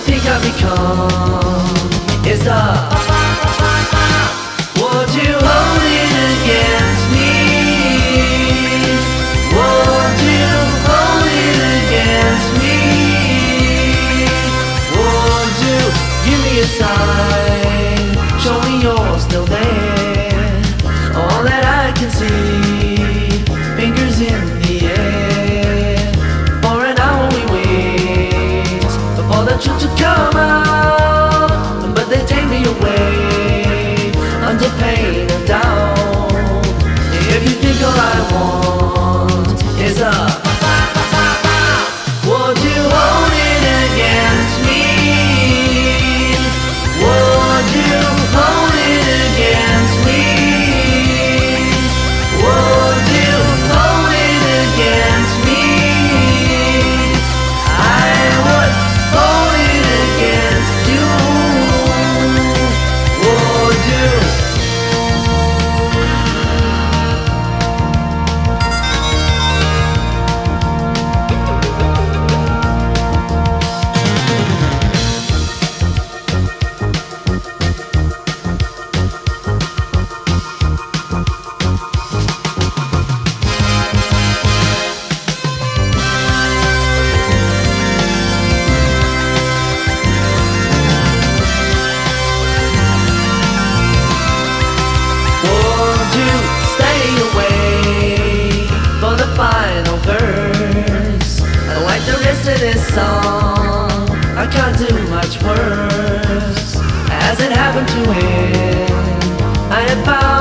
think I've become is a. Would you hold it against me? Would you hold it against me? Would you give me a sign? Show me you're still there. All that I can see, fingers in the air. For an hour we wait for the truth to come out, but they take me away under pain of doubt. If you think all I want is a, would you hold it against me? Would you hold it against me? Would you hold it against me? I would hold it against you. Would you? This song, I can't do much worse. As it happened to him, I had found